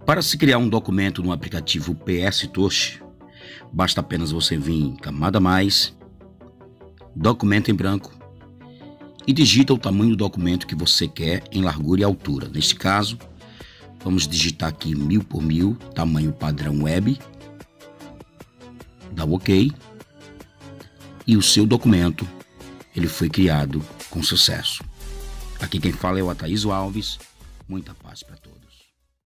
Para se criar um documento no aplicativo PS Touch, basta apenas você vir em camada mais, documento em branco e digita o tamanho do documento que você quer em largura e altura. Neste caso, vamos digitar aqui 1000 por 1000, tamanho padrão web, dá OK e o seu documento ele foi criado com sucesso. Aqui quem fala é o Ataísio Alves. Muita paz para todos.